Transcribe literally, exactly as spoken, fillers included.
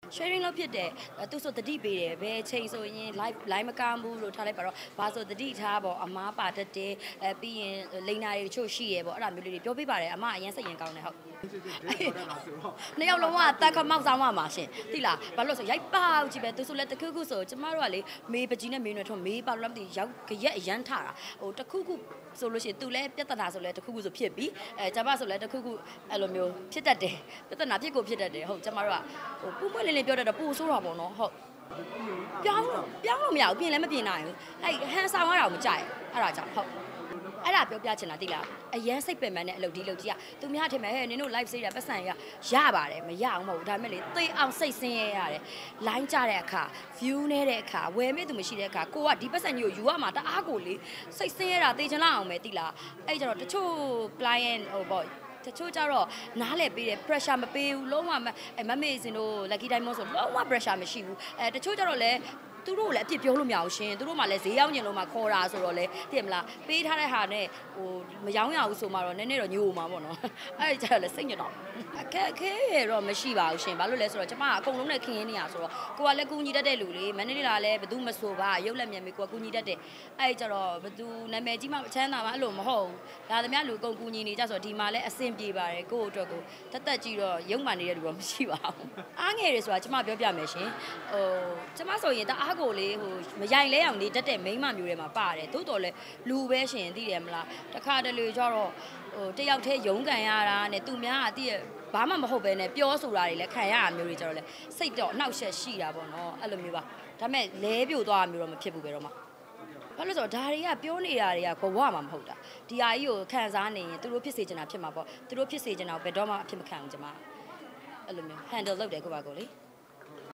sharing လုပ်ဖြစ်တယ်သူဆိုတတိပေးတယ်ဘယ်ချိန်ဆိုရင် live live မကမ်းဘူးလို့ထားလိုက်ပါတော့ဘာဆိုတတိထားပေါ့အမားပါတတ်တယ်အဲပြီးရင်လိန်နာတွေတချို့ရှိရပေါ့အဲ့ဒါမျိုးလေးတွေပြောပြပါတယ်အမအရင်စိတ်ရင်ကောင်းတယ်ဟုတ်နှစ်ယောက်လုံးကတန်ခမောက်ဆောင်မှာရှင်သိလားဘာလို့ဆိုရိုက်ပေါက်ကြည့်ပဲသူဆိုလဲတခုခုဆိုကျမတို့ကလေမေးပကြီးနဲ့မေးနေထွန်းမေးပါလို့မသိရောက်ကြရက်အရန်ထတာဟိုတခုခုဆိုလို့ရှိရင်သူလဲပြဿနာဆိုလဲတခုခုဆိုဖြစ်ပြီအဲကျမဆိုလဲတခုခုအဲ့လိုမျိုးဖြစ်တတ်တယ်ပြဿနာဖြစ်ကိုဖြစ်တတ်တယ်ဟုတ်ကျမတို့ကဟိုပူပွင့်လေးလေးပြောတတ်တော့ပူဆိုးတာပေါ့နော်ဟုတ်ပြောင်းပြောင်းလို့မရဘူးပြင်လည်းမပြင်နိုင်ဘူးအဲ့ဟန်ဆောင်ရတာမကြိုက်အဲ့ဒါကြောင့်ဟုတ်အဲ့ဒါပြောပြချင်တာတိလားအရန်စိတ်ပင်ပန်းတဲ့အလုပ်ဒီလုပ်ကြီးကသူများထင်မယ်ဟဲ့နင်တို့ live စေးတာပတ်စံရရပါတယ်မရအောင်မဟုတ်ဘူးဒါပေမဲ့လေသိအောင်စိတ်ဆင်းရဲရတယ် line ကြတဲ့အခါ view နေတဲ့အခါဝယ်မဲ့သူမရှိတဲ့အခါကိုကဒီပတ်စံကြီးကိုယူရမှာတအားကိုလေစိတ်ဆင်းရဲတာသိချင်လောက်အောင်ပဲတိလားအဲ့ကြတော့တချို့ client ဟိုပေါ့တချို့ကြတော့နားလဲပေးတယ် pressure မပေးဘူးလုံးဝမမေစင်တို့ lucky diamond ဆိုလုံးဝ pressure မရှိဘူးအဲတချို့ကြတော့လဲသူတို့လည်းအပြစ်ပြောလို့မရဘူးရှင်သူတို့မှလည်းဈေးရောက်ညင်လို့မှခေါ်တာဆိုတော့လေသိရမလားပေးထားတဲ့ဟာနဲ့ဟိုမရောင်းရဘူးဆိုမှတော့နည်းနည်းတော့ညို့မှာပေါ့နော်အဲ့ဒါကြတော့လေစိတ်ညစ်တော့အခက်အခဲတော့မရှိပါဘူးရှင်ဘာလို့လဲဆိုတော့ကျမကအကုန်လုံးနဲ့ခင်းရင်းနေရဆိုတော့ကိုကလည်းကူညီတတ်တဲ့လူလေးမန္တလေးလာလည်းဘယ်သူမဆိုပါရုပ်လက်မြန်မေးကိုကကူညီတတ်တယ်အဲ့ကြတော့ဘယ်သူနာမည်ကြီးမှအချမ်းသာမှအဲ့လိုမဟုတ်ဘူးဒါသမျှလူကုန်ကူညီနေကြဆိုတော့ဒီမှာလည်းအဆင်ပြေပါတယ်ကိုယ့်အတွက်ကိုတက်တက်ကြီးတော့ရုံမှနေတဲ့လူတော့မရှိပါဘူးအားငယ်တွေဆိုတာကျမပြောပြမယ်ရှင်ဟိုကျမဆိုရင်တအားကိုလေဟိုမရိုင်လဲအောင်နေတတ်တဲ့မိန်းမမျိုးတွေမှာပါတယ်သို့တော်လဲလူပဲရှင်သိတယ်မလားတခါတလေကျတော့ဟိုတယောက်တည်းရုံးကန်ရတာနဲ့သူများကတည့်ဘာမှမဟုတ်ပဲနဲ့ပြောဆိုတာတွေလည်းခံရတာမျိုးတွေကျတော့လဲစိတ်တော့အနှောက်အယှက်ရှိတာပေါ့နော်အဲ့လိုမျိုးပါဒါပေမဲ့လဲပြိုသွားတာမျိုးတော့မဖြစ်ဘူးပဲတော့မှဘာလို့ဆိုတော့ဒါတွေကပြောနေတာတွေကဘဝမှာမဟုတ်တာဒီဟာကြီးကိုခံစားနေရင်သူတို့ဖြစ်စေချင်တာဖြစ်မှာပေါ့သူတို့ဖြစ်စေချင်တာဘယ်တော့မှအဖြစ်မခံဘူးကျမအဲ့လိုမျိုး handle လုပ်တယ်ကိုပါကိုလေ